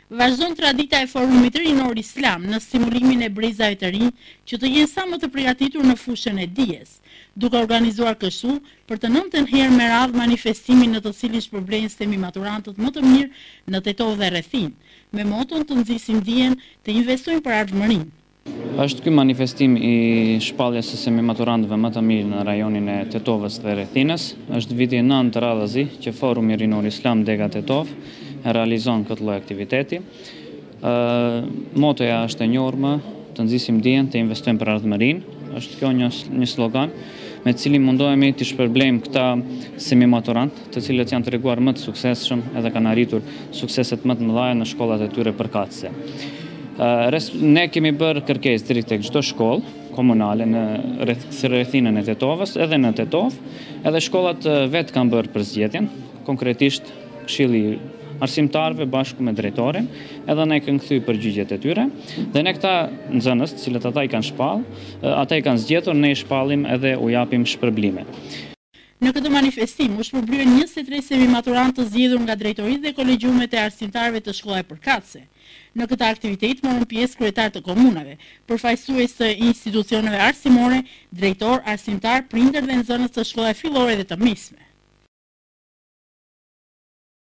Vazhdon tradita e Forumit Rinor Islam në stimulimin e brezave të rinj që të jenë sa më të përgatitur në fushën e dijes, duke organizuar kështu për të 9ën herë me radhë manifestimin në të cilin shpërblejnë maturantët më të mirë në Tetov dhe rrethin, me moton të nxisim dijen, të investojnë për ardhmërinë. Është ky manifestim i shpalljes së maturantëve më të mirë në rajonin e Tetovës dhe rrethinës. Është viti 9 radhazi që Forumi Rinor Islam Dega Tetov realizon këtë lloj aktiviteti. Motoja është e njohur, të nxisim dijen, të investojmë për ardhmërinë. Është kjo një slogan me cilin mundohemi të shpërblejmë këta semimaturantë, të cilët janë treguar më të suksesshëm edhe kanë arritur sukseset më të mëdha në shkollat e tyre përkatëse. Ne kemi bërë kërkesë drejt tek çdo shkollë komunale në rrethinën e Tetovës, edhe në Tetov, edhe shkollat vetë kanë bërë përzgjedhjen, konkretisht Këshilli Arsimtarëve bashku me drejtorin, edhe ne kanë kthy përgjigjet e tyre, dhe ne këta nxënës, të cilët ata i kanë shpallë, ata i kanë zgjedhur, ne i shpallim edhe u japim shpërblime. Në këtë manifestim u shpërblyen 23 semimaturantë të zgjedhur nga drejtoritë dhe kolegjumet e arsimtarëve të shkollave përkatëse. Në këtë aktivitet morën pjesë kryetarë të komunave, përfaqësues të institucioneve arsimore, drejtor, arsimtar, prindër dhe nxënës të shkollave fillore dhe të mesme.